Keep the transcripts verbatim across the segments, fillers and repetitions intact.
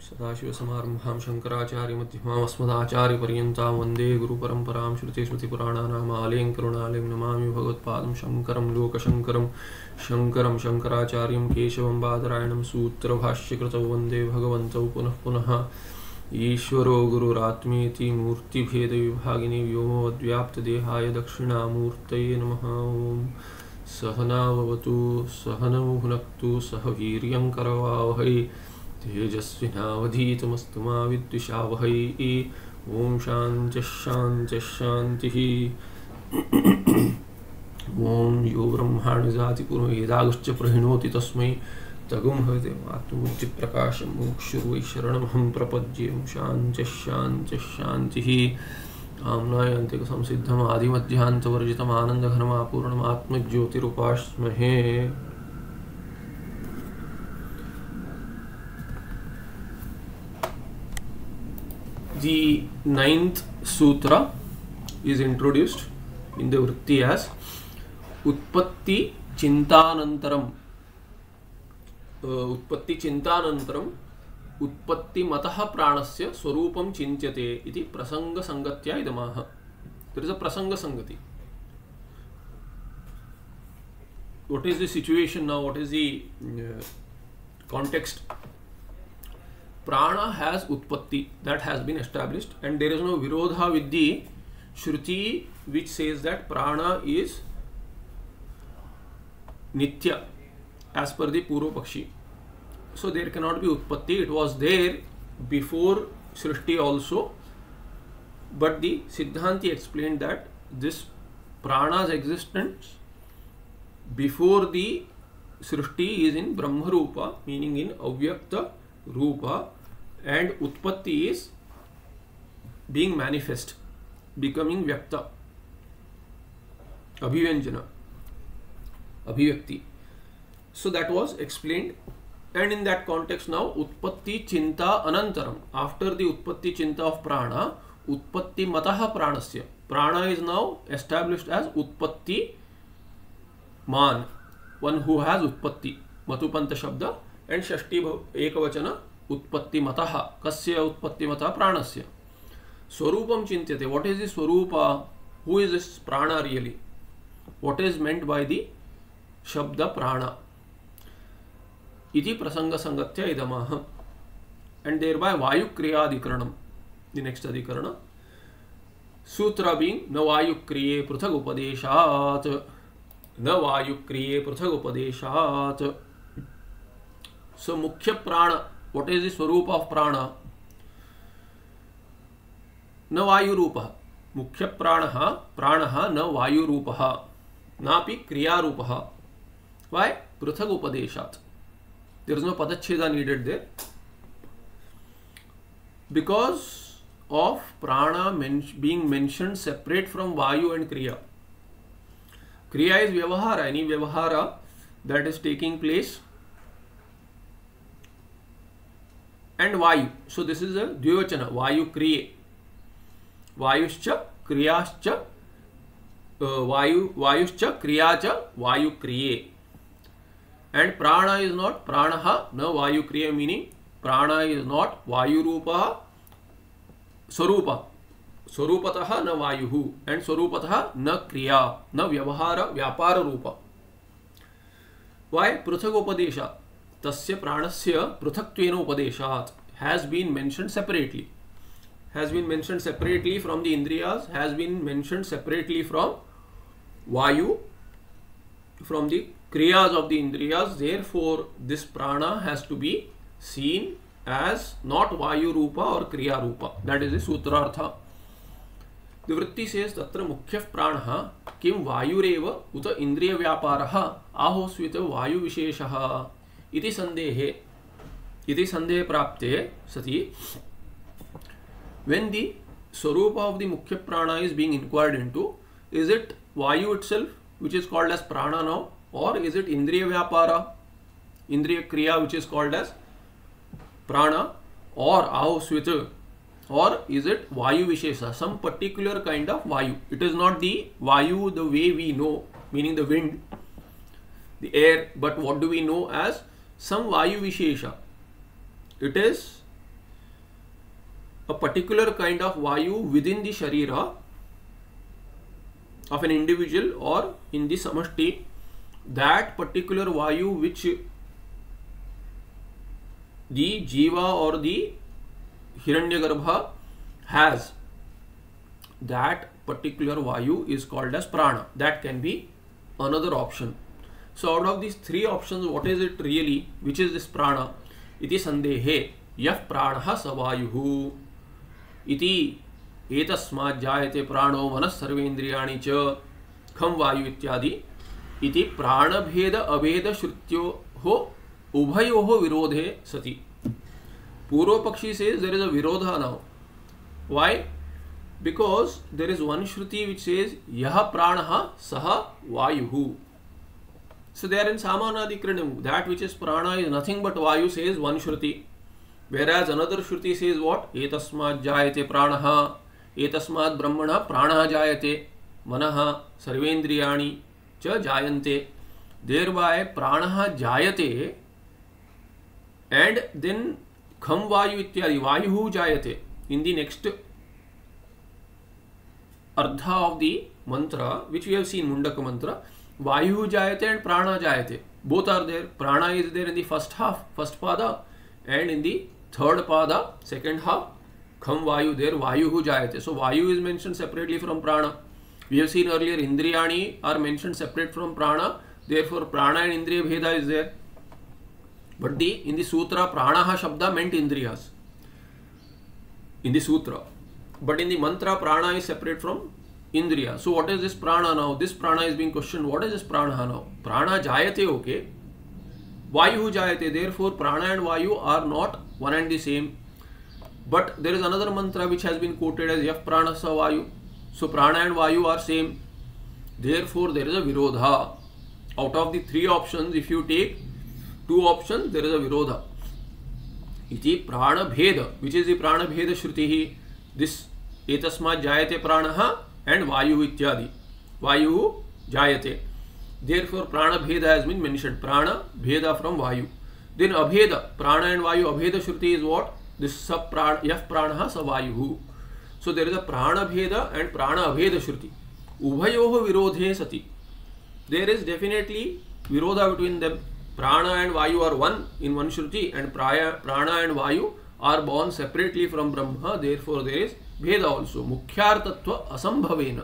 सदाशिवसमारम्भां शङ्कराचार्यमध्यमाम् अस्मदाचार्यपर्यन्तां वन्दे गुरुपरम्परां श्रुतिस्मृतिपुराणानाम् आलयं करुणालयं नमामि भगवत्पादं शङ्करं लोकशङ्करं शङ्करं शङ्कराचार्यं केशवं बादरायणं सूत्रभाष्यकृतौ वन्दे भगवन्तौ पुनः पुनः ईश्वरो गुरुरात्मेति मूर्तिभेदविभागिनी व्योमवद्व्याप्तदेहाय दक्षिणामूर्तये नमः। ॐ सहनाववतु सहनौ भुनक्तु सह वीर्यं करवावहै तेजस्विनावधीतमस्तु मा विद्विषावहै। ॐ शान्तिः शान्तिः शान्तिः। ॐ यो ब्रह्माणि जाति पूर्ववेदागश्च प्रहिणोति तस्मै तगुं हविते आत्मबुद्धिप्रकाशं मुमुक्षुर्वै शरणमहं प्रपद्ये। ॐ शान्तिः शान्तिः शान्तिः। आम्नायान्तिकसंसिद्धम् आदिमध्यान्तवर्जितम् आनन्दघनमापूर्णम् आत्मज्योतिरुपास्महे। The ninth sutra is introduced in the vritti as Utpatti Chintanantaram. Uh, Utpatti Chintanantaram Utpatti Mataha Pranasya Swarupam Chintyate iti Prasanga Sangatya idamaha. There is a Prasanga Sangati. What is the situation now? What is the uh, context? Prana has utpatti, that has been established, and there is no virodha with the Shruti which says that prana is nitya as per the Purva Pakshi. So there cannot be utpatti. It was there before Srishti also, but the Siddhanti explained that this prana's existence before the Srishti is in Brahma Rupa, meaning in Avyakta Rupa, and Utpatti is being manifest, becoming Vyakta, Abhivanjana, Abhivyakti. So that was explained, and in that context now Utpatti Chinta Anantaram, after the Utpatti Chinta of Prana, Utpatti Mataha Pranasya, Prana is now established as Utpatti Man, one who has Utpatti, Matupanta Shabda, and Shashti Ekavachana Utpatti Mataha, Kasya Utpatti Mataha Pranasya. Swarupam Chintyate, what is the Swarupa? Who is this Prana really? What is meant by the Shabda Prana? Iti Prasanga Sangatya idamaha. And thereby Vayu Kriya Adhikaranam, the next Adhikarana. Sutra being Na Vayu Kriye Pruthag Upadeshat, Na Vayu Kriye Pruthag Upadeshat. So Mukhya Prana, what is the Swarupa of Prana? Na Vayu Rupaha. Mukhya Pranaha, Pranaha na Vayu Rupaha. Napi Kriya Rupaha. Why? Pruthag Upadeshat. There is no Padacheda needed there. Because of Prana men being mentioned separate from Vayu and Kriya. Kriya is Vyavahara, any Vyavahara that is taking place, and Vayu. So this is a Dvivachana, Vayu Kriye. Vayuscha Kriyascha, uh, Vayu, Vayuscha Kriyacha, Vayu Kriye. And Prana is not Pranaha, na Vayu Kriya, meaning Prana is not Vayu Rupa, Swarupa. Swarupataha na Vayuhu, and Swarupataha na Kriya, na Vyavahara, Vyapara Rupa. Why? Pruthagopadesha. Tasya Pranasya Pruthaktvena Upadeshat has been mentioned separately. Has been mentioned separately from the Indriyas, has been mentioned separately from Vayu, from the Kriyas of the Indriyas. Therefore, this Prana has to be seen as not Vayu Rupa or Kriya Rupa. That is the Sutrartha. The Vritti says Tatra Mukhya Pranaha Kim Vayureva Uta Indriya Vyaparaha Ahosvita Vayu Visheshaha Iti Sandehe. Iti Sandehe Prapte Sati. When the Swarupa of the Mukhya Prana is being inquired into, is it Vayu itself, which is called as Prana now, or is it Indriya Vyapara, Indriya Kriya, which is called as Prana, or Ahosvita, or is it Vayu Vishesha, some particular kind of Vayu? It is not the Vayu the way we know, meaning the wind, the air, but what do we know as some Vayu Vishesha? It is a particular kind of vayu within the sharira of an individual or in the samashti, that particular vayu which the jiva or the hiranyagarbha has, that particular vayu is called as prana. That can be another option. So out of these three options, what is it really? Which is this prana? Iti sandehe yah pranaha savayuhu iti etasmat jayate prano manas sarvendriyani cha kham vayu ityadi iti pranabheda abheda shrutyoho ubhayoho virodhe sati. Purva Pakshi says there is a virodha now. Why? Because there is one shruti which says yaha pranaha saha vayuhu. So they are in samanadikranam. That which is prana is nothing but vayu, says one shruti. Whereas another shruti says what? Etasmat jayate pranaha, etasmat brahmana pranaha jayate, manaha sarvendriyani cha jayante. Thereby pranaha jayate and then kham vayu ityadi vayuhu jayate. In the next ardha of the mantra, which we have seen, Mundaka mantra, Vayu jayate and prana jayate. Both are there. Prana is there in the first half, first pada, and in the third pada, second half, kham vayu there, vayuhu jayate. So vayu is mentioned separately from prana. We have seen earlier indriyani are mentioned separate from prana. Therefore prana and indriya bheda is there. But the in the sutra, pranaha shabda meant indriyas. In the sutra. But in the mantra, prana is separate from indriya. So what is this prana now? This prana is being questioned. What is this prana now? Prana jayate, okay. Vayu jayate. Therefore, prana and vayu are not one and the same. But there is another mantra which has been quoted as yaf prana sa vayu. So prana and vayu are same. Therefore, there is a virodha. Out of the three options, if you take two options, there is a virodha. Iti prana bheda, which is the prana bheda shrutihi. This etasmat jayate pranaha and vayu ityadi. Vayu jayate. Therefore, prana bheda has been mentioned. Prana bheda from vayu. Then abheda, prana and vayu abheda shruti is what? This sab prana, yaf pranaha sa vayuhu. So there is a prana bheda and prana abheda shruti. Ubhayoho virodhe sati. There is definitely virodha between them. Prana and vayu are one in one shruti, and prana and vayu are born separately from Brahma. Therefore, there is bheda also. Mukhyartatva asambhavena.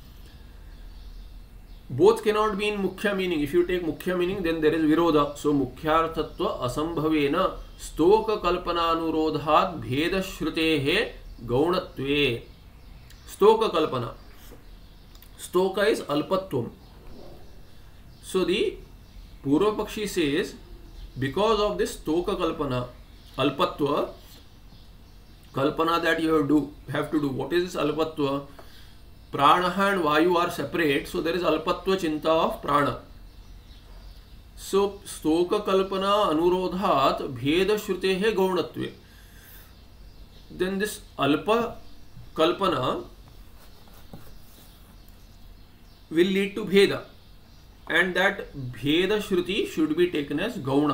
Both cannot be in mukhya meaning. If you take mukhya meaning, then there is virodha. So, mukhyartatva asambhavena stoka kalpana anurodhat bheda shrutehe gaunatve. Stoka kalpana. Stoka is alpatvam. So, the Purva Pakshi says, because of this stoka kalpana, alpatva, kalpana that you have, do, have to do. What is this alpatva? Prana and vayu are separate, so there is alpatva chinta of prana. So, stoka kalpana anurodhat bheda shrutehe gaunatve. Then this alpa kalpana will lead to bheda. And that bheda shruti should be taken as gauna.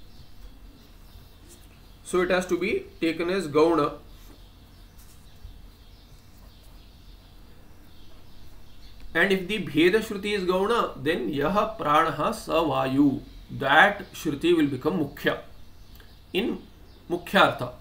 So it has to be taken as gauna. And if the bheda shruti is gauna, then yaha pranaha sa vayu. That shruti will become mukhya in mukhyartha.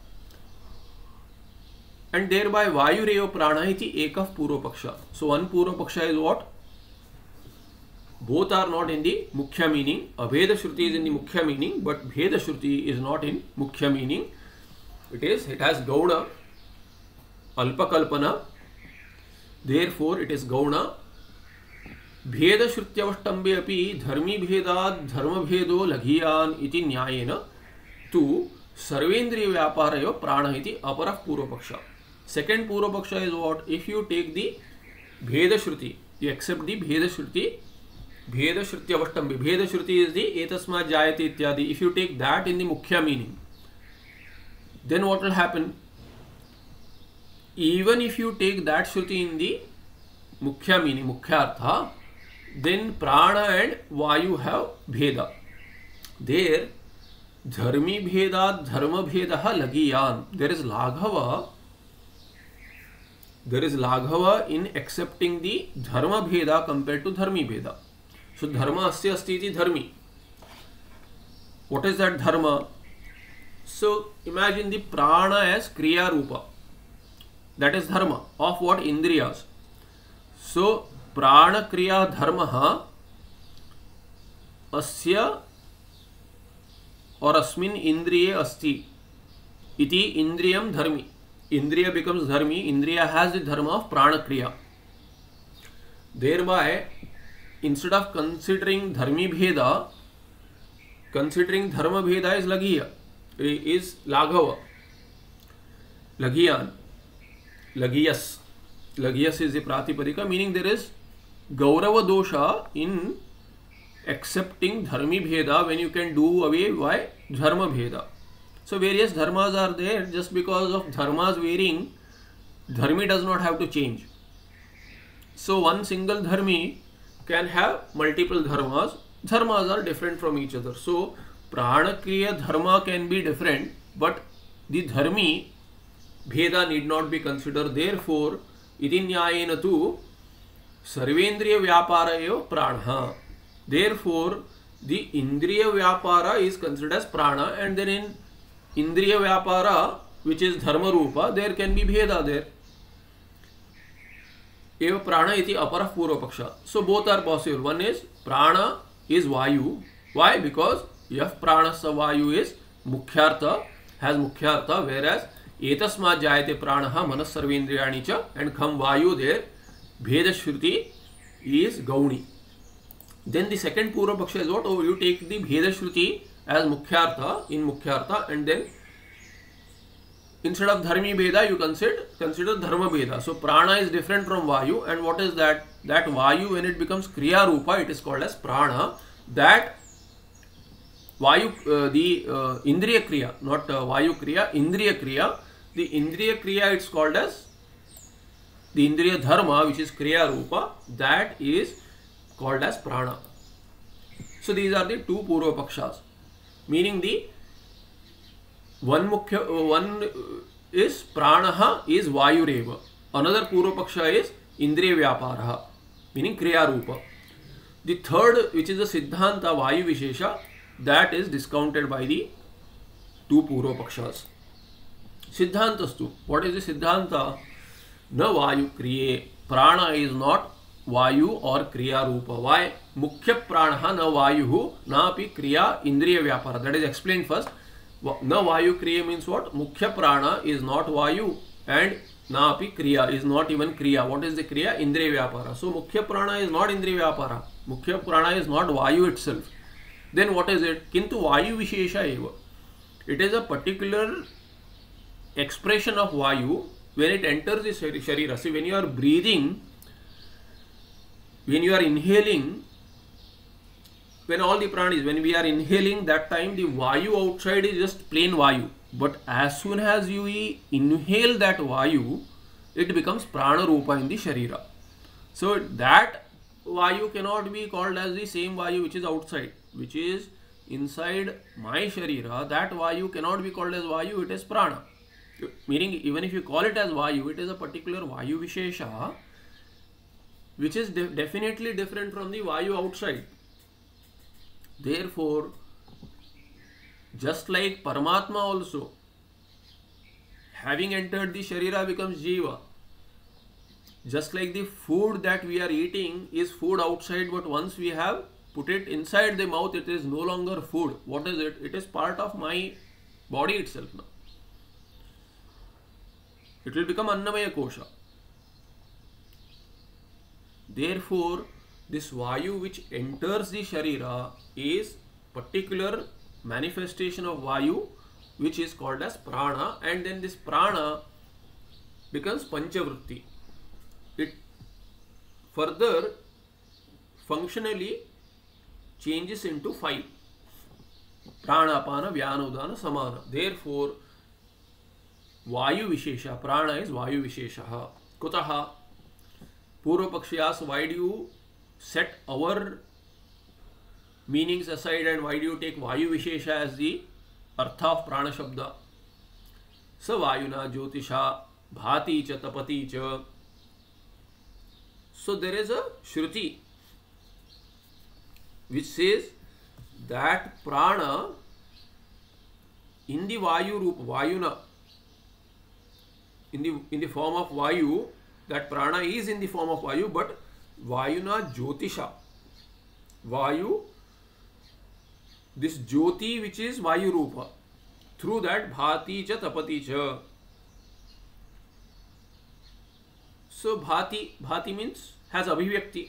And thereby vayu reyo prana iti ekah purva paksha. So one purva paksha is what? Both are not in the mukhya meaning. Abheda shruti is in the mukhya meaning, but bheda shruti is not in mukhya meaning. It is, it has gauna, alpa kalpana. Therefore, it is gauna. Bheda shrutyavashtambe api dharmi bhedad dharma bhedo laghiyan iti nyayena tu sarvendriya vyaparayo prana iti aparah purva paksha. Second purva paksha is what? If you take the bheda shruti, you accept the bheda shruti, bheda shrutyavashtambe. Bheda shruti is the etasmat jayate ityadi. If you take that in the mukhya meaning, then what will happen? Even if you take that shruti in the mukhya meaning, mukhyartha, then prana and vayu have bheda. There, dharmi bheda dharma bhedaha lagiyan. There is laghava there is Laghava in accepting the dharma bheda compared to dharmi bheda. So dharma asya asti iti dharmi. What is that dharma? So imagine the prana as kriya rupa. That is dharma of what? Indriyas. So prana kriya dharma asya or asmin indriye asti iti indriyam dharmi. Indriya becomes dharmi. Indriya has the dharma of prana kriya. Thereby, instead of considering dharmi bheda, considering dharma bheda is laghiya, is laghava, laghiyan, laghiyas. Laghiyas is the pratipadika, meaning there is gaurava dosha in accepting dharmi bheda when you can do away by dharma bheda. So various dharmas are there. Just because of dharmas varying, dharmi does not have to change. So one single dharmi can have multiple dharmas. Dharmas are different from each other. So prana kriya dharma can be different, but the dharmi bheda need not be considered. Therefore, iti nyayena tu sarvendriya vyapara eva prana. Therefore, the indriya vyapara is considered as prana, and then in indriya vyapara, which is dharma rupa, there can be bheda there. Eva prana iti apara purva paksha. So both are possible. One is prana is vayu. Why? Because yaf prana sa vayu is mukhyartha, has mukhyartha, whereas etasma jayate pranaha manas sarvendriyani cha, and kham vayu there, bheda shruti is gauni. Then the second purva paksha is what? Oh, you take the bheda shruti as mukhyartha, in mukhyartha, and then instead of dharmi bheda you consider consider dharma bheda. So prana is different from vayu, and what is that? That vayu, when it becomes kriya rupa, it is called as prana. That vayu, uh, the uh, indriya kriya, not uh, vayu kriya, indriya kriya. The indriya kriya, it's called as the indriya dharma, which is kriya rupa. That is called as prana. So these are the two purva pakshas. Meaning the one mukhya, one is pranaha is vayureva. Another purva paksha is indriya vyaparaha, meaning kriya rupa. The third, which is the siddhanta vayu vishesha, that is discounted by the two purva pakshas. Siddhantastu. What is the siddhanta? Na vayu kriye. Prana is not vayu or kriya rupa. Why? Mukhya pranaha na vayuhu na api kriya indriya vyapara. That is explained first. Na vayu kriya means what? Mukhya prana is not vayu, and na api kriya is not even kriya. What is the kriya? Indriya vyapara. So mukhya prana is not indriya vyapara. Mukhya prana is not vayu itself. Then what is it? Kintu vayu vishesha eva. It is a particular expression of vayu when it enters the sharira. See, when you are breathing, when you are inhaling, when all the pranis, when we are inhaling, that time the vayu outside is just plain vayu. But as soon as you inhale that vayu, it becomes prana rupa in the sharira. So that vayu cannot be called as the same vayu which is outside, which is inside my sharira. That vayu cannot be called as vayu, it is prana. Meaning, even if you call it as vayu, it is a particular vayu vishesha, which is de definitely different from the vayu outside. Therefore, just like Paramatma also, having entered the sharira becomes jiva. Just like the food that we are eating is food outside, but once we have put it inside the mouth, it is no longer food. What is it? It is part of my body itself now. It will become Annamaya Kosha. Therefore, this vayu which enters the sharira is particular manifestation of vayu which is called as prana, and then this prana becomes panchavritti. It further functionally changes into five. Prana, apana, vyana, udana, samana. Therefore, vayu vishesha, prana is vayu vishesha. Kutaha? Purva Pakshiyas, why do you set our meanings aside and why do you take vayu vishesha as the artha of prana shabda? Sa vayuna jyotisha bhati cha tapati cha. So there is a Shruti which says that prana in the Vayu Rupa, Vayuna, in the in the form of Vayu, that prana is in the form of Vayu, but Vayuna Jyotisha, Vayu, this Jyoti which is Vayu Rupa, through that Bhati cha Tapati cha. So Bhati, Bhati means has Abhivyakti,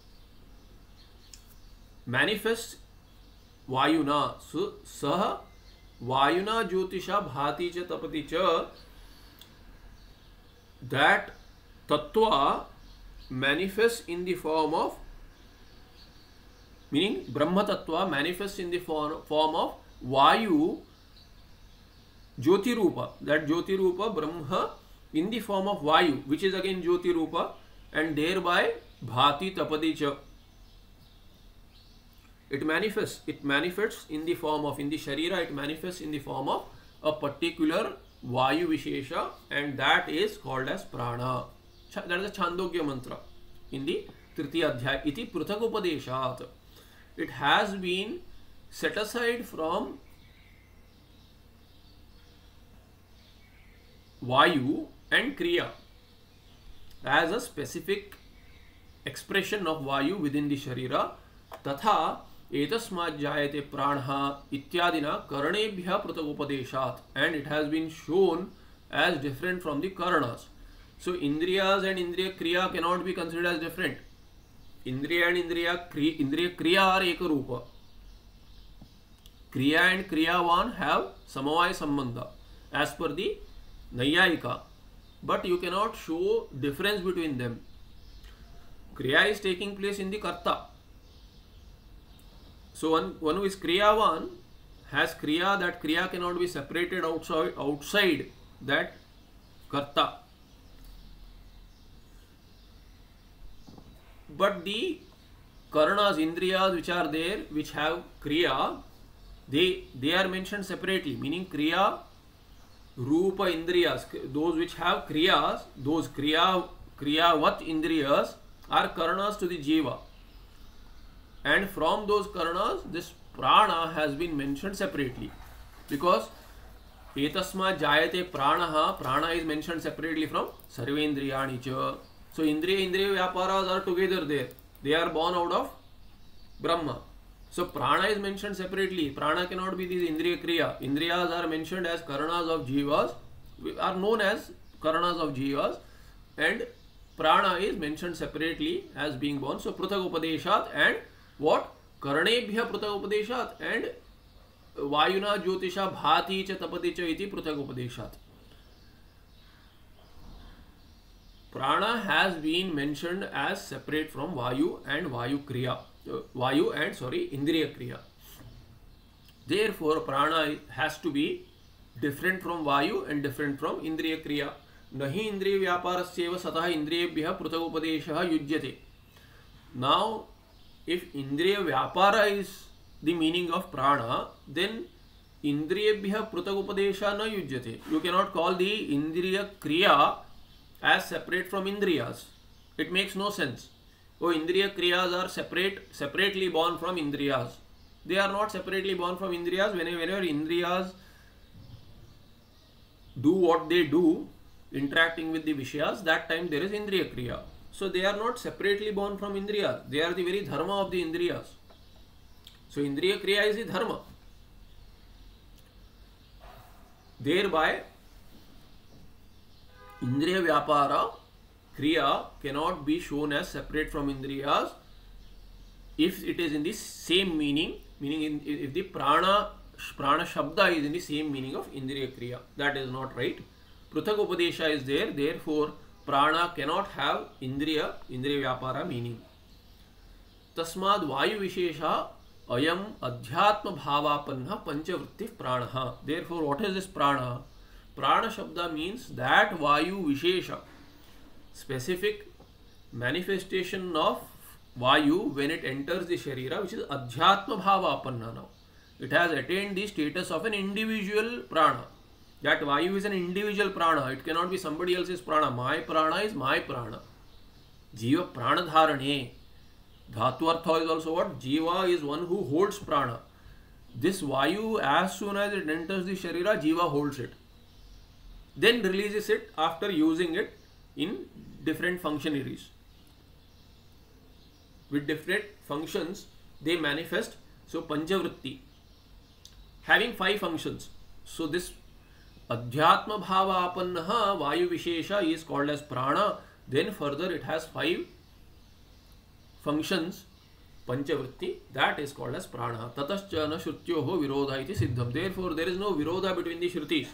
manifests Vayuna. So Saha Vayuna Jyotisha Bhati cha Tapati cha, that Tattva manifests in the form of, meaning Brahma Tattva manifests in the form, form of Vayu Jyoti Rupa, that Jyoti Rupa Brahma in the form of Vayu, which is again Jyoti Rupa, and thereby Bhati Tapati cha. It manifests, it manifests in the form of, in the Sharira, it manifests in the form of a particular Vayu Vishesha, and that is called as Prana. That is a Chandogya mantra in the Tritiya Adhyaya. Iti Pruthak Upadeshat. It has been set aside from Vayu and Kriya as a specific expression of Vayu within the Sharira. Tatha etasmat jayate pranha ityadina karanebhya pruthak upadeshat, and it has been shown as different from the karanas. So Indriyas and Indriya Kriya cannot be considered as different. Indriya and Indriya Kriya, Indriya Kriya are Ekarupa. Kriya and Kriyavan have Samavaya Sambandha as per the Nayayika, but you cannot show difference between them. Kriya is taking place in the Karta. So one, one who is Kriyavan has Kriya, that Kriya cannot be separated outside, outside that Karta. But the Karanas, Indriyas which are there, which have Kriya, they, they are mentioned separately, meaning Kriya, Rupa Indriyas, those which have Kriyas, those Kriya, Kriyavat Indriyas are Karanas to the Jiva. And from those Karanas, this Prana has been mentioned separately, because Etasma Jayate Pranaha, Prana is mentioned separately from Sarvendriyani cha. So Indriya, Indriya Vyaparas are together there. They are born out of Brahma. So Prana is mentioned separately. Prana cannot be these Indriya Kriya. Indriyas are mentioned as Karanas of Jivas, are known as Karanas of Jivas, and Prana is mentioned separately as being born. So Pruthak Upadeshat, and what? Karanebhya Pruthak Upadeshat, and Vayuna Jyotisha Bhati cha Tapati cha iti Pruthak Upadeshat. Prana has been mentioned as separate from Vayu and Vayu Kriya. Uh, Vayu and sorry, Indriya Kriya. Therefore, Prana has to be different from Vayu and different from Indriya Kriya. Nahi Indriya Vyaparasyeva Satah Indriyebhya Pruthak Upadeshaha Yujyate. Now, if Indriya Vyapara is the meaning of Prana, then Indriyebhya Pruthak Upadesha na Yujyate. You cannot call the Indriya Kriya as separate from Indriyas. It makes no sense. Oh, Indriya Kriyas are separate, separately born from Indriyas. They are not separately born from Indriyas. Whenever, whenever Indriyas do what they do, interacting with the Vishayas, that time there is Indriya Kriya. So they are not separately born from Indriyas. They are the very dharma of the Indriyas. So Indriya Kriya is the dharma. Thereby, Indriya Vyapara Kriya cannot be shown as separate from Indriyas if it is in the same meaning, meaning in, if the Prana, Prana Shabda is in the same meaning of Indriya Kriya. That is not right. Pruthak Upadesha is there, therefore Prana cannot have Indriya, Indriya Vyapara meaning. Tasmad Vayu Vishesha Ayam Adhyatma Bhavapanna Panchavritti Pranaha. Therefore, what is this Prana? Prana Shabda means that Vayu Vishesha, specific manifestation of Vayu when it enters the Sharira, which is Adhyatma Bhavapanna now. It has attained the status of an individual Prana. That Vayu is an individual Prana. It cannot be somebody else's Prana. My Prana is my Prana. Jiva pranadharane. Dhatu artha is also what? Jiva is one who holds prana. This Vayu, as soon as it enters the Sharira, Jiva holds it. Then releases it after using it in different functionaries. With different functions, they manifest. So, Panchavritti, having five functions. So, this Adhyatma Bhava Apannaha Vayu Vishesha is called as Prana. Then further it has five functions, Panchavritti, that is called as Prana. Tatascha na Shrutyoho Virodha iti Siddham. Therefore, there is no Virodha between the Shrutis.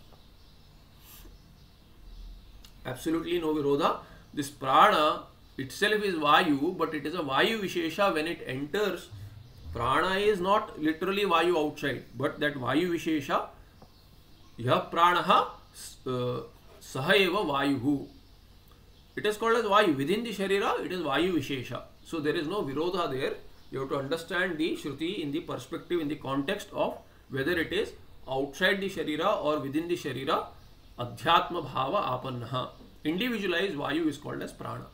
Absolutely no Virodha. This Prana itself is Vayu, but it is a Vayu Vishesha. When it enters, Prana is not literally Vayu outside, but that Vayu Vishesha, Yah Pranaha Sahaeva Vayuhu. It is called as Vayu. Within the Sharira, it is Vayu Vishesha. So there is no Virodha there. You have to understand the Shruti in the perspective, in the context of whether it is outside the Sharira or within the Sharira. Adhyatma Bhava Apannaha. Individualized Vayu is called as Prana.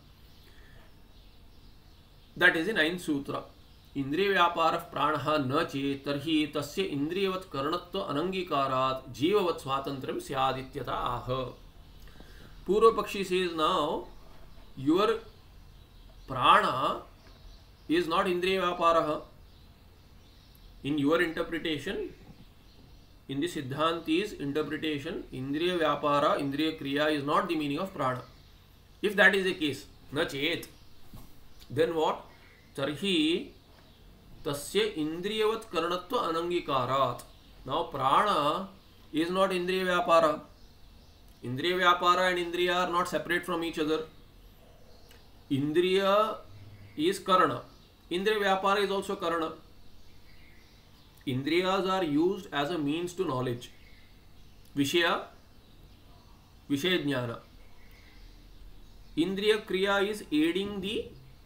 That is the ninth Sutra. Indriya Vyapara Pranaha na che tarhi tasya indriyavat karanatva anangikarat jivavat swatantram syadityata aha. Purva Pakshi says now, your prana is not Indriya Vyaparaha. In your interpretation, in the Siddhanti's interpretation, Indriya Vyapara, Indriya Kriya is not the meaning of prana. If that is the case, na chet, then what? Tarhi tasya indriyavat karanatva anangikarat. Now prana is not Indriya Vyapara. Indriya Vyapara and Indriya are not separate from each other. Indriya is Karana. Indriya Vyapara is also Karana. Indriyas are used as a means to knowledge. Vishaya, Vishaya Jnana. Indriya Kriya is aiding the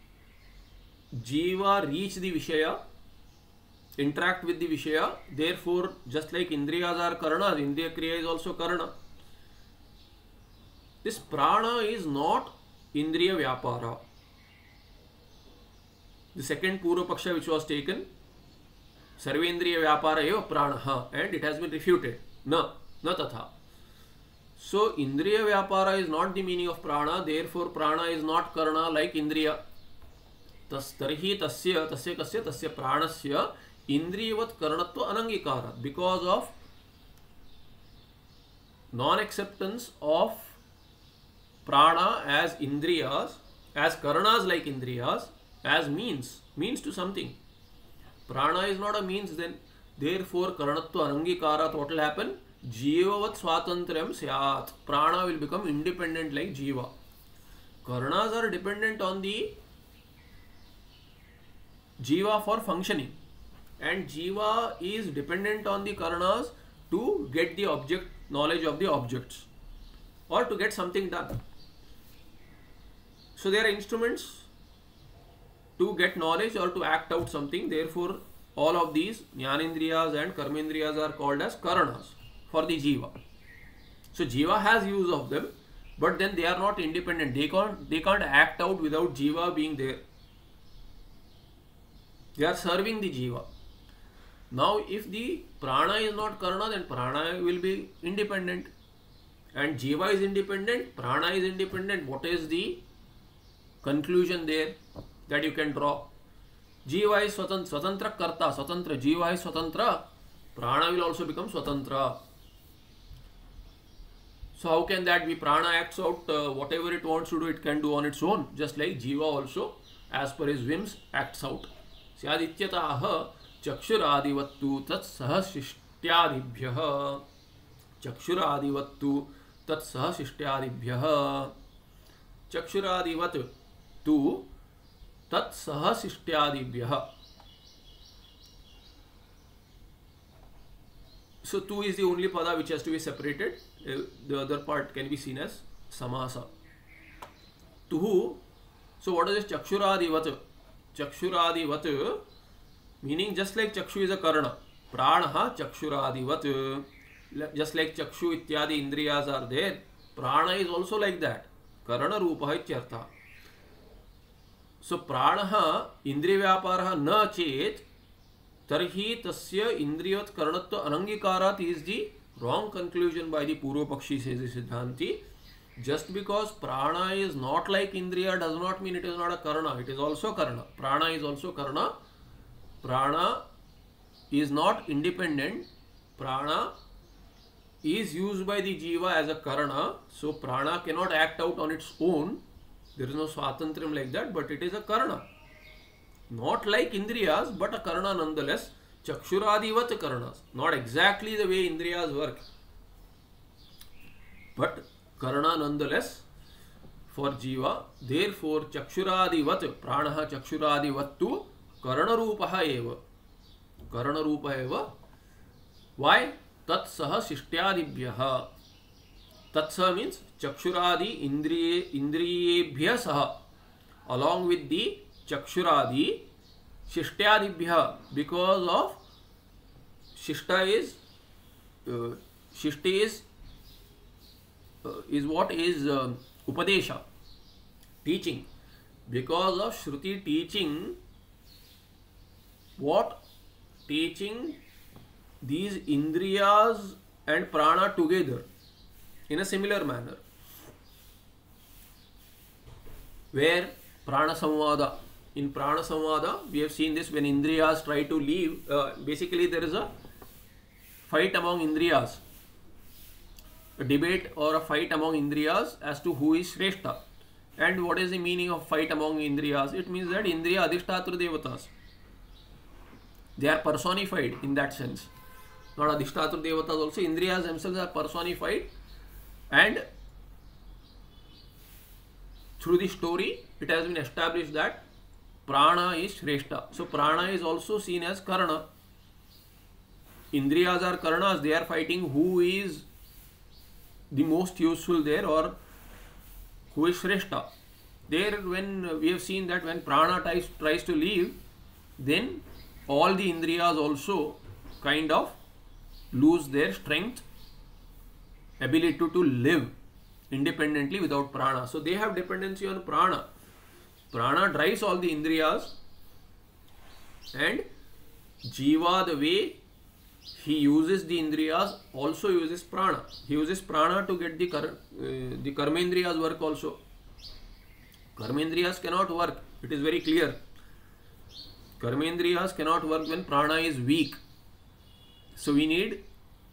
Jiva reach the Vishaya, interact with the Vishaya. Therefore, just like Indriyas are Karana, Indriya Kriya is also Karana. This Prana is not Indriya Vyapara. The second Purva Paksha which was taken, Sarvendriya Vyapara eva Pranaha, and it has been refuted. Na, na tatha. So, Indriya Vyapara is not the meaning of Prana, therefore Prana is not Karana like Indriya. Tas tarhi tasya, tasya kasya, tasya pranasya, Indriyavat karanatva anangikara. Because of non-acceptance of Prana as Indriyas, as Karanas like Indriyas, as means, means to something. Prana is not a means then. Therefore, Karanatva Anangikarat, what will happen? Jivavat Swatantrayam Syat. Prana will become independent like Jiva. Karanas are dependent on the Jiva for functioning. And Jiva is dependent on the Karanas to get the object, knowledge of the objects, or to get something done. So, they are instruments to get knowledge or to act out something. Therefore, all of these Jnanendriyas and Karmendriyas are called as Karanas for the Jiva. So, Jiva has use of them, but then they are not independent. They can't, they can't act out without Jiva being there. They are serving the Jiva. Now, if the Prana is not Karana, then Prana will be independent. And Jiva is independent, Prana is independent. What is the conclusion there that you can draw? Jiva is Swatantra, Swatantra Karta, Swatantra. Jiva is Swatantra, Prana will also become Swatantra. So how can that be? Prana acts out uh, whatever it wants to do, it can do on its own. Just like Jiva also, as per his whims, acts out. Syadityataha Chakshuradivattu tat sahashishthyadibhyah. Chakshuradivattu tat sahashishthyadibhyah. Chakshuradivat tu tat sahashishthyadibhyah. So tu is the only pada which has to be separated. Uh, the other part can be seen as samasa. Tuhu. So what is this chakshuradivat? Chakshuradivat meaning just like chakshu is a karana. Pranaha chakshuradivat. Just like chakshu ityadi indriyas are there, prana is also like that. Karana rupaha ityartha. सो प्राणः इन्द्रियव्यापारः न चेत् तर्हि तस्य इन्द्रियवत् करणत्व अनंगीकारात् is the wrong conclusion by the Purvapakshi, says the Siddhanti. Just because prana is not like indriya does not mean it is not a karana. It is also karana. Prana is also karana. Prana is not independent. Prana is used by the jiva as a karana. So prana cannot act out on its own. There is no swatantriyam like that, but it is a karana. Not like indriyas, but a karana nonetheless. Chakshuradivat karanas. Not exactly the way indriyas work, but karana nonetheless for jiva. Therefore, chakshuradivat pranaha chakshuradivattu karana rupaha eva. Karana rupa eva. Why? Tat saha shishthyadibhyaha. Tat saha means chakshuradi indriye indriyebhya saha. Along with the chakshuradi shishthyadibhya, because of shishta is uh, shishti is uh, is what is uh, upadesha, teaching. Because of shruti teaching, what teaching these indriyas and prana together in a similar manner, where prana samvada. In prana samvada, we have seen this when indriyas try to leave. Uh, basically, there is a fight among indriyas, a debate or a fight among indriyas as to who is Shrestha. And what is the meaning of fight among indriyas? It means that indriya adhishtatra devatas, they are personified in that sense. Not adhishtatra devatas also, indriyas themselves are personified, and through the story, it has been established that prana is Shrestha. So prana is also seen as karana. Indriyas are karanas, they are fighting who is the most useful there or who is Shrestha. There, when we have seen that when prana tries, tries to leave, then all the indriyas also kind of lose their strength, ability to, to live independently without prana. So they have dependency on prana. Prana drives all the indriyas, and jiva, the way he uses the indriyas, also uses prana. He uses prana to get the kar, uh, the karmendriyas work also. Karmendriyas cannot work. It is very clear. Karmendriyas cannot work when prana is weak. So we need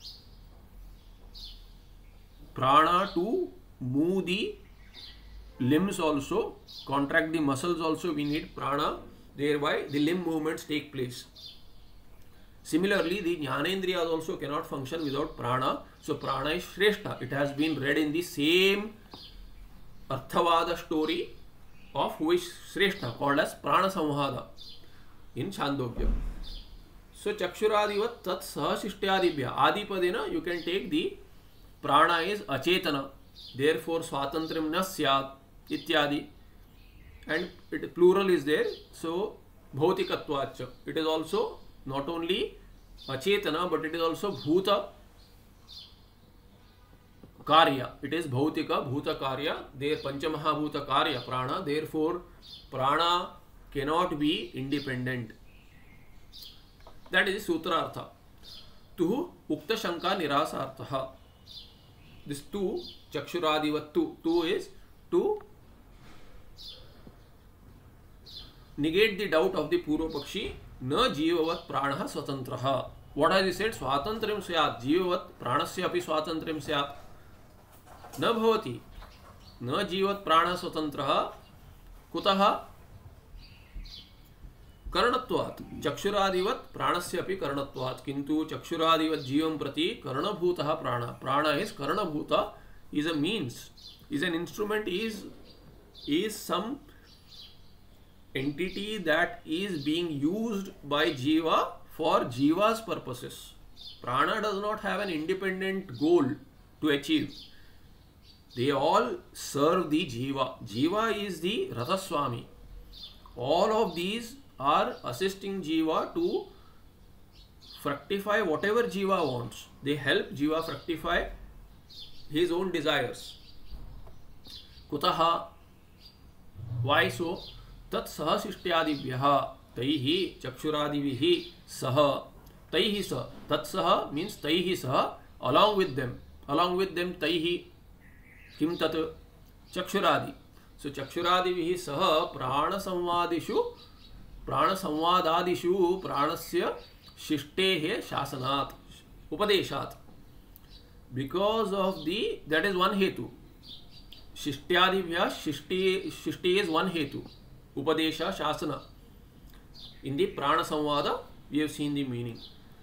prana to move the limbs also, contract the muscles also. We need prana, thereby the limb movements take place. Similarly, the jnanendriyas also cannot function without prana. So prana is Shrestha. It has been read in the same Arthavada story of who is Shrestha, called as Prana Samvada in Chandogya. So chakshuradivat tat sahashishthyadibhya. Adipadena you can take the prana is achetana, therefore swatantriyam na syat ityadi, and it, plural is there, so bhautikatvacha. It is also not only achetana, but it is also bhuta karya. It is bhautika bhuta karya. There panchamahabhuta karya prana. Therefore prana cannot be independent. That is the sutrartha. Tu ukta shanka nirasartha. This tu, chakshuradivat tu, tu is to negate the doubt of the Purvapakshi. Na jivavat pranaha swatantraha. What has he said? Swatantriyam syat. Jivavat pranasya api swatantriyam syat. Na bhavati. Na jivavat prana swatantraha. Kutaha? Karanatvat. Chakshuradivat pranasya api karanatvat. Kintu chakshuradivat jivam prati karanabhutaha prana. Prana is karanabhuta, is a means, is an instrument, is, is some entity that is being used by jiva for jiva's purposes. Prana does not have an independent goal to achieve. They all serve the jiva. Jiva is the Rathaswami. All of these are assisting jiva to fructify whatever jiva wants. They help jiva fructify his own desires. Kutaha? Why so? तत्सह शिष्ट्यादिभ्यः तैः चक्षुरादिभिः सह तैः सह तत्सह means तैः सह along with them along with them तैः किं तत् चक्षुरादि सो चक्षुरादिभिः सह प्राणसंवादिषु प्राणसंवादादिषु प्राणस्य शिष्टेः शासनात् उपदेशात् because of the that is one hetu शिष्ट्यादिभ्यः शिष्टि शिष्टि is one hetu upadesha shasana in the prana samvada we have seen the meaning.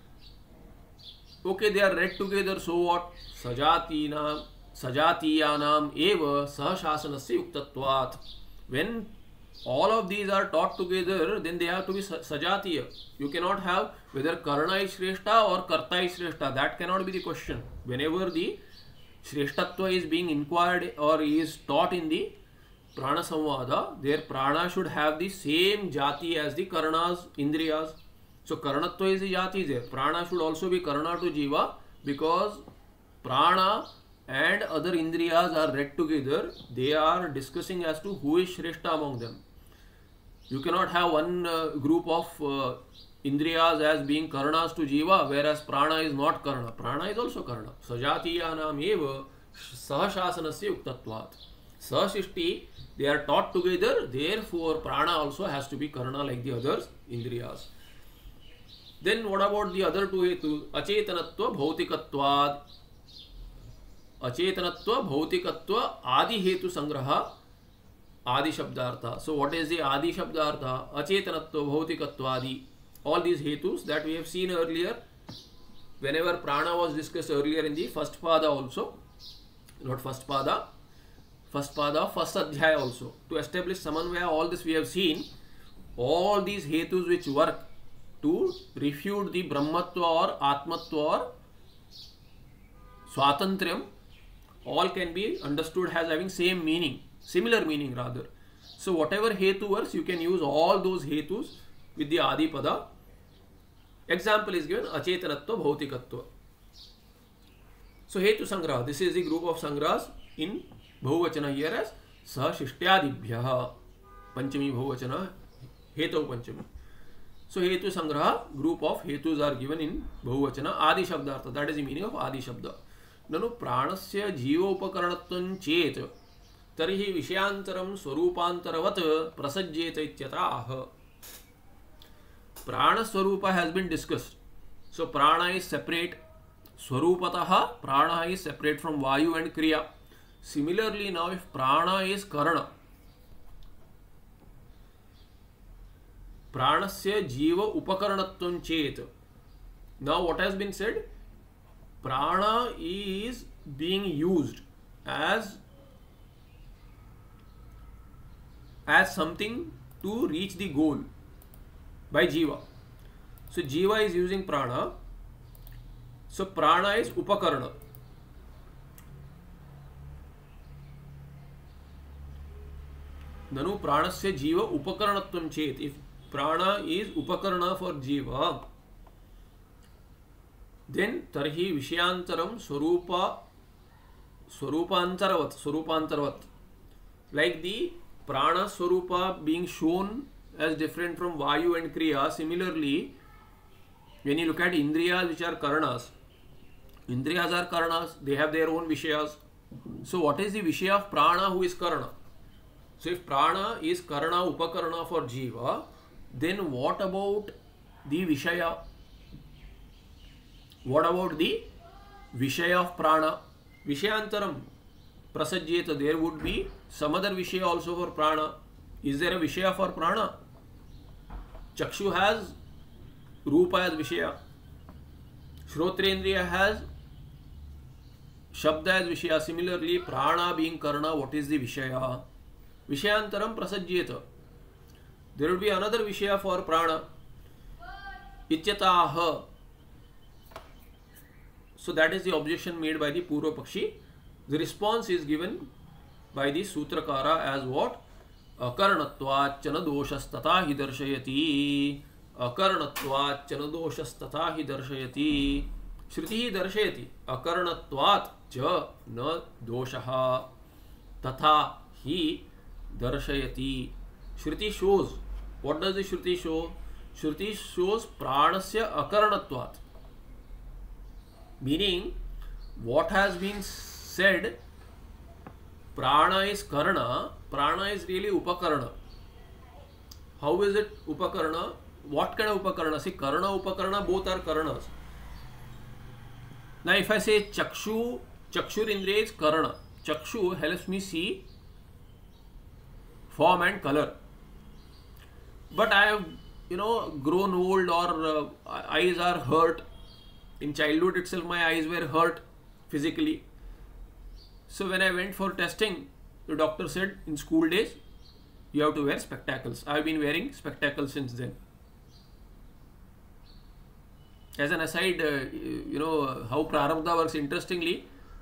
Okay, they are read together, so what? Sajatinam sajatiyanam eva sahashasanasya yuktatvat. When all of these are taught together, then they have to be sajatiya. You cannot have whether karna is shrestha or karta is shrestha. That cannot be the question. Whenever the shreshtatva is being inquired or is taught in the prana samvada, their prana should have the same jati as the karnas, indriyas. So karanatva is the jati there. Prana should also be karana to jiva, because prana and other indriyas are read together. They are discussing as to who is shrestha among them. You cannot have one uh, group of uh, indriyas as being karanas to jiva, whereas prana is not karana. Prana is also karana. Sajatiyanam eva sahashasanasya yuktatvat. Sahashishti, they are taught together, therefore prana also has to be karana like the others indriyas. Then what about the other two hetu? Acetanatva bhautikatvad. Acetanatva bhautikatva adi hetu sangraha adi shabdartha. So what is the adi shabdartha? Acetanatva bhautikatva. All these hetus that we have seen earlier, whenever prana was discussed earlier in the first pada also, not first pada, first pada, first adhyaya also. To establish samanvaya, all this we have seen. All these hetus which work to refute the brahmatva or atmatva or swatantriyam, all can be understood as having same meaning, similar meaning rather. So whatever hetu works, you can use all those hetus with the adi pada. Example is given, acetanatva bhautikatva. So hetu sangraha, this is the group of sangrahas in bahuvachana here as sahashishthyadibhyah. Panchami bahuvachana, hetu panchami. So hetu sangraha, group of hetus are given in bahuvachana adi shabdartha. That is the meaning of adi shabda. Nanu pranasya jivopakaranattvam chet tarhi vishyantaram swarupantaраvat prasajyeta ityatah. Prana swarupa has been discussed. So prana is separate. Swarupataha, prana is separate from vayu and kriya. Similarly, now if prana is karana, pranasya jiva upakaranatvam chet. Now what has been said? Prana is being used as as something to reach the goal by jiva. So jiva is using prana. So prana is upakarana. Nanu pranasya jiva upakaranatvam chet. If prana is upakarana for jiva, then tarhi vishyantaram swarupa swarupantaраvat swarupantaраvat. Like the prana swarupa being shown as different from vayu and kriya, similarly when you look at indriyas which are karanas, indriyas are karanas, they have their own vishayas. So what is the vishaya of prana who is karana? So if prana is karana upakarana for jiva, then what about the vishaya? What about the vishaya of prana? Vishayantaram prasajyeta, there would be some other vishaya also for prana. Is there a vishaya for prana? Chakshu has rupa as vishaya. Shrotrendriya has shabda as vishaya. Similarly, prana being karana, what is the vishaya? Vishayantaram prasajyeta. There will be another vishaya for prana. Ityataha. So that is the objection made by the Purva Pakshi. The response is given by the Sutrakara as what? Akaranatvaachana doshas tata hi darshayati. Akaranatvaachana doshas tata hi darshayati. Shruti darshayati. Akaranatvat cha na doshaha tata hi darshayati. Shruti shows. What does the Shruti show? Shruti shows pranasya akaranatvat. Meaning, what has been said, prana is karana, prana is really upakarana. How is it upakarana? What kind of upakarana? See, karana, upakarana, both are karanas. Now, if I say chakshu, chakshur indriya is karana. Chakshu helps me see form and color. But I have, you know, grown old, or uh, eyes are hurt. In childhood itself, my eyes were hurt physically. So when I went for testing, the doctor said, in school days, you have to wear spectacles. I have been wearing spectacles since then. As an aside, uh, you know how Prarabdha works. Interestingly,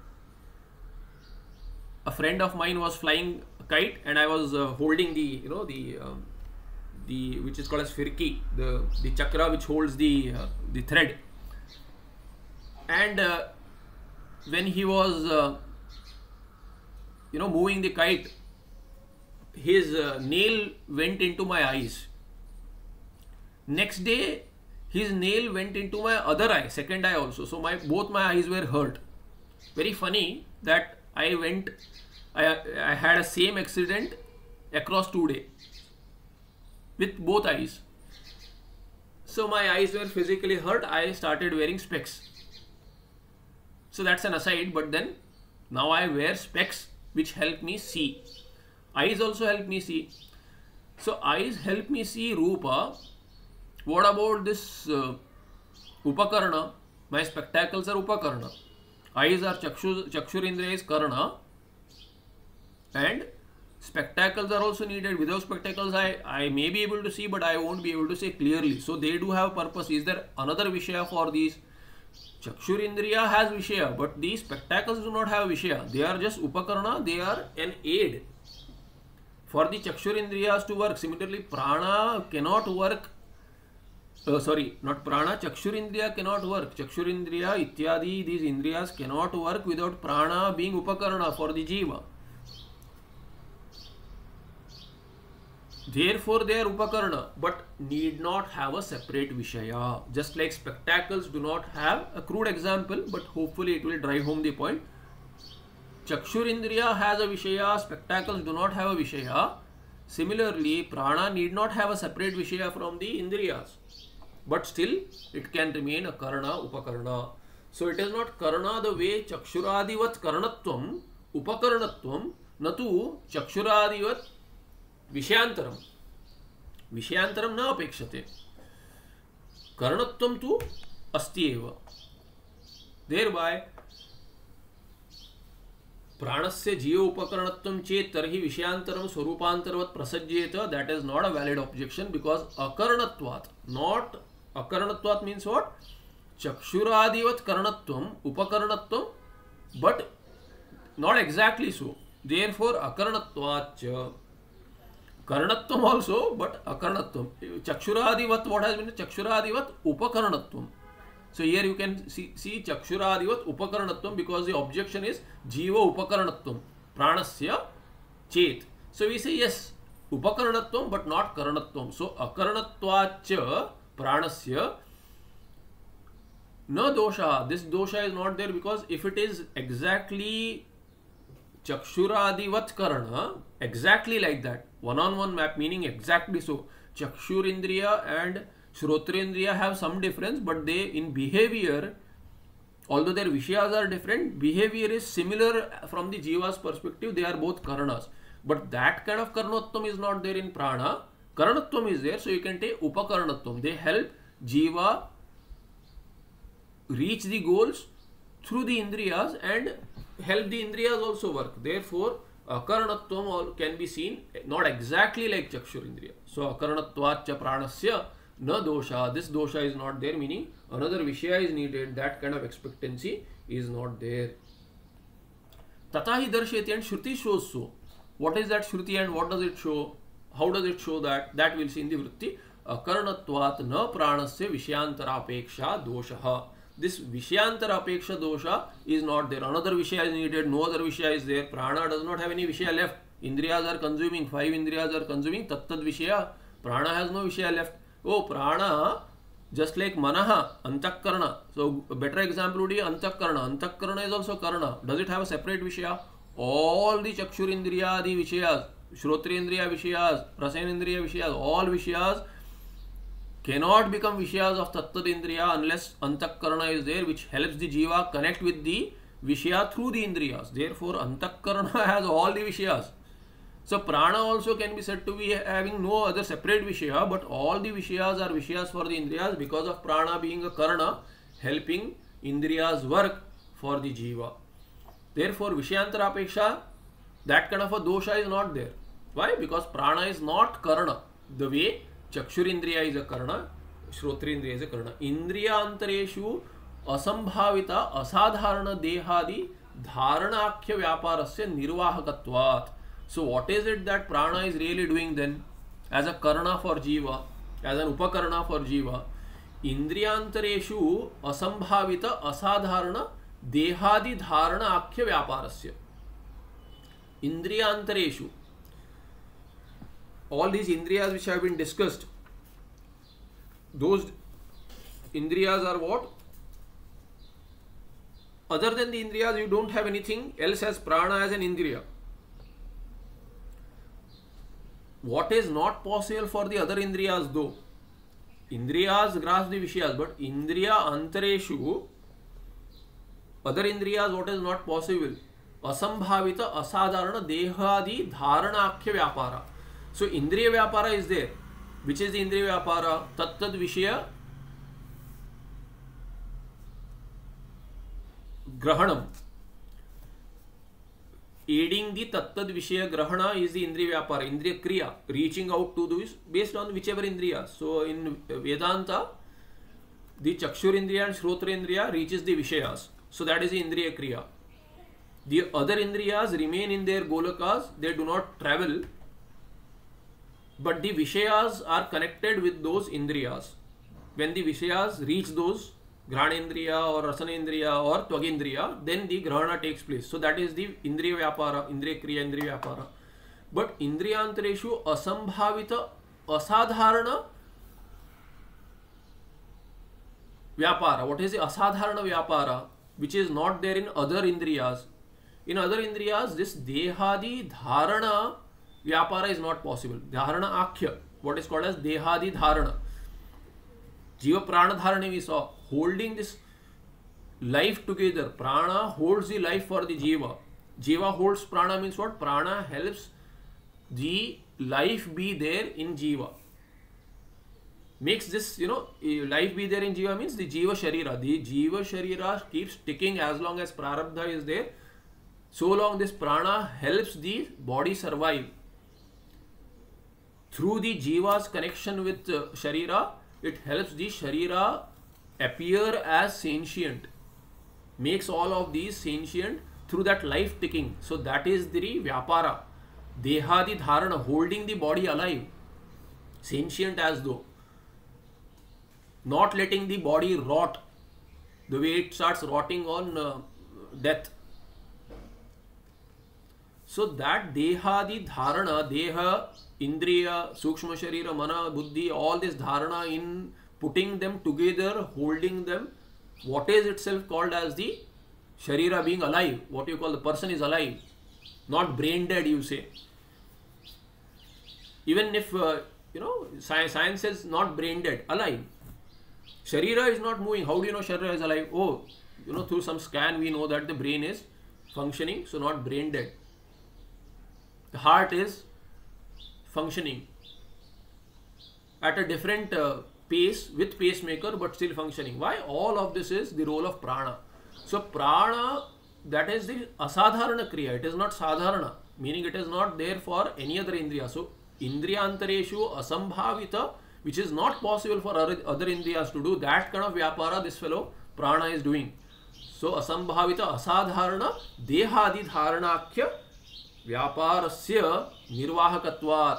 a friend of mine was flying a kite, and I was uh, holding the, you know, the um, the which is called as firki, the the chakra which holds the uh, the thread. And uh, when he was, uh, you know, moving the kite, his uh, nail went into my eyes. Next day, his nail went into my other eye, second eye also. So my both my eyes were hurt. Very funny that I went, I, I had a same accident across two days with both eyes. So my eyes were physically hurt. I started wearing specs. So that's an aside, but then now I wear specs which help me see. Eyes also help me see. So eyes help me see Rupa. What about this uh, Upakarana? My spectacles are Upakarana. Eyes are Chakshur, Chakshur Indriya is Karana. And spectacles are also needed. Without spectacles, I, I may be able to see, but I won't be able to see clearly. So they do have purpose. Is there another Vishaya for these? Chakshur Indriya has Vishaya, but these spectacles do not have Vishaya. They are just Upakarana, they are an aid for the Chakshur Indriyas to work. Similarly, Prana cannot work, uh, sorry, not Prana, Chakshur Indriya cannot work. Chakshur Indriya, Ityadi, these Indriyas cannot work without Prana being Upakarana for the Jiva. Therefore, they are Upakarana, but need not have a separate Vishaya. Just like spectacles do not have a crude example, but hopefully it will drive home the point. Chakshur Indriya has a Vishaya, spectacles do not have a Vishaya. Similarly, Prana need not have a separate Vishaya from the Indriyas, but still it can remain a Karana, Upakarana. So it is not Karana the way Chakshuradivat Karanatvam, Upakaranatvam, natu Chakshuradivat Vishyantaram. Vishyantaram na apekshate. Karanatvam tu asti eva. Thereby, pranasya jiva upakaranatvam chet tarhi vishyantaram swarupantarvat prasajyeta. That is not a valid objection, because akaranatvat, not akaranatvat means what? Chakshuradivat karanatvam, upakaranatvam, but not exactly so. Therefore, akaranatvat cha. Karanatvam also, but akaranatvam. Chakshuradivat, what has been Chakshuradivat upakaranatvam. So here you can see, see Chakshuradivat upakaranatvam, because the objection is Jiva upakaranatvam, Pranasya chet. So we say yes, upakaranatvam, but not karanatvam. So akaranatvacha Pranasya na dosha. This dosha is not there, because if it is exactly Chakshuradivat karana, exactly like that, one on one map, meaning exactly so. Chakshur Indriya and Shrotra Indriya have some difference, but they in behavior, although their Vishayas are different, behavior is similar from the Jiva's perspective. They are both Karanas. But that kind of Karanatvam is not there in Prana. Karanatvam is there, so you can take Upakaranatvam. They help Jiva reach the goals through the Indriyas and help the Indriyas also work. Therefore, Akaranatvam can be seen not exactly like Chakshur Indriya. So, Akaranatvacha Pranasya na dosha. This dosha is not there, meaning another Vishaya is needed. That kind of expectancy is not there. Tatahi darsheti, and Shruti shows so. What is that Shruti and what does it show? How does it show that? That we'll see in the Vritti. Akaranatvat na pranasya vishayantarapeksha doshaha. This Vishayantara Apeksha dosha is not there. Another Vishaya is needed, no other Vishaya is there. Prana does not have any Vishaya left. Indriyas are consuming, five Indriyas are consuming Tattad Vishaya. Prana has no Vishaya left. Oh, Prana, just like Manaha, Antakarna. So, a better example would be Antakarna. Antakarna is also Karna. Does it have a separate Vishaya? All the Chakshurindriya, the Vishayas, Shrotrindriya Vishayas, Rasanindriya Vishayas, all Vishayas cannot become Vishayas of Tattad Indriya unless Antakarna is there, which helps the Jiva connect with the Vishaya through the Indriyas. Therefore, Antakarna has all the Vishayas. So, Prana also can be said to be having no other separate Vishaya, but all the Vishayas are Vishayas for the Indriyas because of Prana being a Karna, helping Indriyas work for the Jiva. Therefore, Vishayantara Apeksha, that kind of a dosha is not there. Why? Because Prana is not Karna. The way Chakshurindriya is a Karna, Shrotrindriya is a Karna. Indriyantareshu asambhavita asadharana dehadi dharanakya vyaparasya nirvahakatvat. So what is it that Prana is really doing then? As a Karna for Jiva, as an Upakarna for Jiva, Indriyantareshu asambhavita asadharana dehadi dharana akya vyaparasya. Indriyantareshu, all these Indriyas which have been discussed, those Indriyas are what? Other than the Indriyas, you don't have anything else as Prana as an Indriya. What is not possible for the other Indriyas though? Indriyas grasp the Vishayas, but Indriya Antareshu, other Indriyas, what is not possible? Asambhavita asadharana dehadi dharanakya vyapara. So Indriya Vyapara is there. Which is the Indriya Vyapara? Tattad Vishaya Grahanam. Aiding the Tattad Vishaya Grahana is the Indriya Vyapara, Indriya Kriya, reaching out to this based on whichever Indriya. So in Vedanta, the Chakshurindriya and Shrotrindriya reaches the Vishayas. So that is the Indriya Kriya. The other Indriyas remain in their Golakas, they do not travel, but the Vishayas are connected with those Indriyas. When the Vishayas reach those Granendriya or Rasanendriya or Twagindriya, then the Grahana takes place. So that is the Indriya Vyapara, Indriya Kriya, Indriya Vyapara. But Indriyantareshu asambhavita asadharana Vyapara. What is the asadharana Vyapara? Which is not there in other Indriyas. In other Indriyas, this Dehadi Dharana Vyapara is not possible. Dharana Akhya, what is called as Dehadi Dharana. Jiva Prana Dharana we saw, holding this life together. Prana holds the life for the Jiva. Jiva holds Prana means what? Prana helps the life be there in Jiva. Makes this, you know, life be there in Jiva means the Jiva Sharira. The Jiva Sharira keeps ticking as long as Prarabdha is there. So long this Prana helps the body survive. Through the Jiva's connection with uh, Sharira, it helps the Sharira appear as sentient. Makes all of these sentient through that life ticking. So that is the Vyapara. Dehadi Dharana, holding the body alive. Sentient as though. Not letting the body rot the way it starts rotting on uh, death. So that Dehadi Dharana, Deha, Indriya, Sukshma Sharira, Mana, Buddhi, all this Dharana in putting them together, holding them, what is itself called as the Sharira being alive. What you call the person is alive. Not brain dead, you say. Even if, uh, you know, science, science says not brain dead, alive. Sharira is not moving. How do you know Sharira is alive? Oh, you know, through some scan we know that the brain is functioning, so not brain dead. The heart is functioning at a different uh, pace with pacemaker but still functioning. Why? All of this is the role of Prana. So Prana, that is the asadharana kriya. It is not sadharana, meaning it is not there for any other indriya. So Indriyantareshu asambhavita, which is not possible for other indriyas to do, that kind of vyapara this fellow Prana is doing. So asambhavita asadharana dehadi dharanakya vyaparasya nirvahakatvat.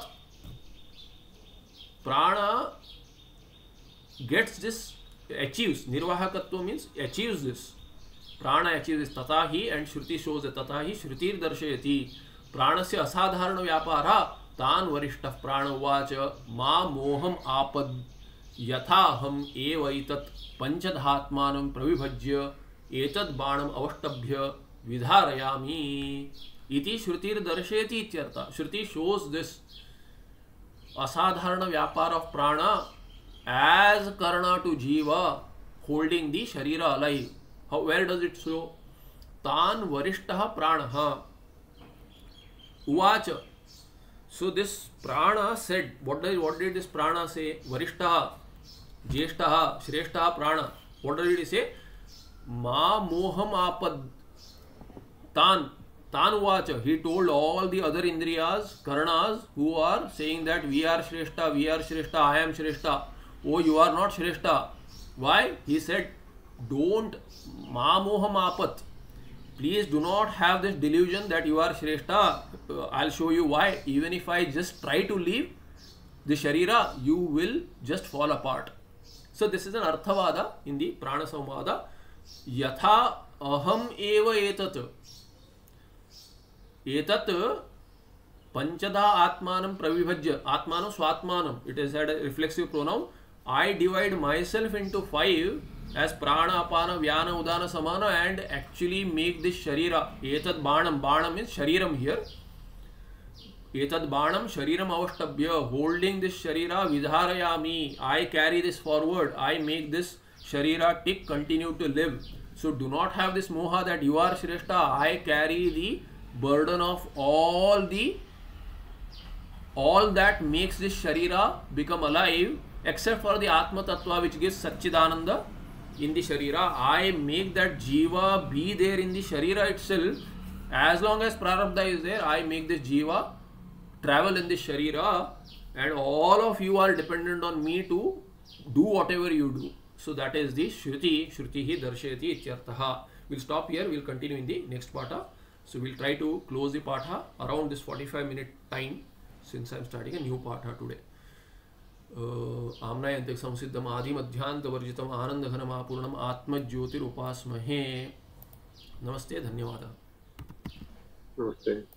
Prana gets this, achieves, nirvahakatva means achieves this. Prana achieves this, tatahi, and Shruti shows that tatahi Shrutir darshayati. प्राणस्य असाधारण व्यापारः तान् वरिष्ठः प्राण उवाच मा मोहम् आपद् यथाहम् एवैतत् पञ्चधात्मानं प्रविभज्य एतद् बाणम् अवष्टभ्य विधारयामि इति श्रुतिर दर्शयति इत्यर्थः. श्रुति shows this asadharana vyapar of prana as karna to jiva holding the sharira alive. How, where does it show? Tan varishtah pranaha uvacha. So this prana said, what did, what did this prana say? Varishtah, jyeshtah, shrestah prana. What did he say? Ma moham apad tan. Tan uvacha. He told all the other indriyas, karnas, who are saying that we are shrestha, we are shrestha, I am shrestha. Oh, you are not shrestha. Why? He said, don't ma moham apat. Please do not have this delusion that you are shrestha. Uh, I'll show you why. Even if I just try to leave the sharira, you will just fall apart. So this is an arthavada in the prana samvada. Yatha aham eva etat. Etat panchada atmanam pravibhajya. Atmanam swatmanam. It is had a reflexive pronoun. I divide myself into five as prana, apana, vyana, udana, samana and actually make this sharira. Etad banam. Banam means shariram here. Etad banam shariram avashtabhya. Holding this sharira vidharayami. I carry this forward. I make this sharira tick continue to live. So do not have this moha that you are shrestha. I carry the burden of all the all that makes this sharira become alive, except for the Atma Tattva which gives Satchidananda in the sharira. I make that jiva be there in the sharira itself. As long as prarabdha is there, I make this jiva travel in the sharira, and all of you are dependent on me to do whatever you do. So that is the Shruti. Shrutihi darshayati ityartha. We'll stop here. We'll continue in the next patha. So we'll try to close the patha around this forty-five minute time, since I'm starting a new patha today. आम्नायन्तिक संसिद्धम आदि मध्यांत वर्जितम आनंद घनम आपूर्णम आत्म ज्योतिरुपास्महे. नमस्ते, धन्यवाद. नमस्ते.